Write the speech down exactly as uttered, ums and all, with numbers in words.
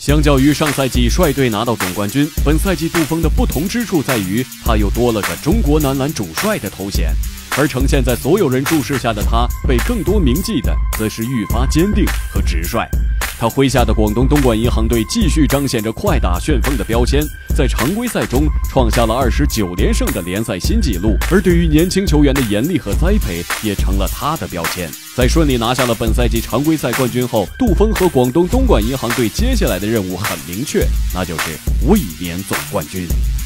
相较于上赛季率队拿到总冠军，本赛季杜锋的不同之处在于，他又多了个中国男篮主帅的头衔。而呈现在所有人注视下的他，被更多铭记的则是愈发坚定和直率。他麾下的广东东莞银行队继续彰显着快打旋风的标签，在常规赛中创下了二十九连胜的联赛新纪录。而对于年轻球员的严厉和栽培，也成了他的标签。在顺利拿下了本赛季常规赛冠军后，杜锋和广东东莞银行队接下来的任务很明确，那就是卫冕总冠军。